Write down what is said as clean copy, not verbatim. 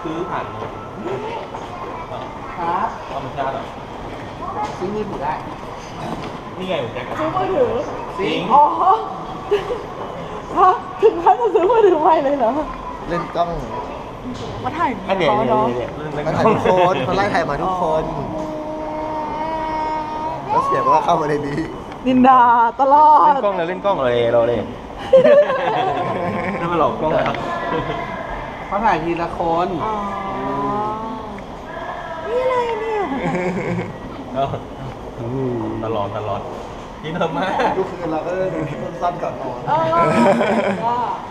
ซื้อผ่านครับธรรมชาติเหรอซื้อมือถือได้นี่ไงผมแจ็คซื้อมือถือจริงอ๋อฮะถึงขั้นจะซื้อมือถือใหม่เลยเหรอเล่นกล้องมาถ่ายอันเดี๋ยวเขาเนาะมาถ่ายทุกคนมาไล่ถ่ายมาทุกคนแล้วเสียงมันก็เข้ามาในนี้นินดาตลอเล่ดนกล้องเลยเล่นกล้องเลยเราเลยนั่นมาหลอกกล้องนะครับเขาถ่ายทีละคนอ๋อ นี่อะไรเนี่ยตลอดกินเถอะมากทุกคืนเราก็ดูคลิปสั้นๆก่อนนอนเออว่า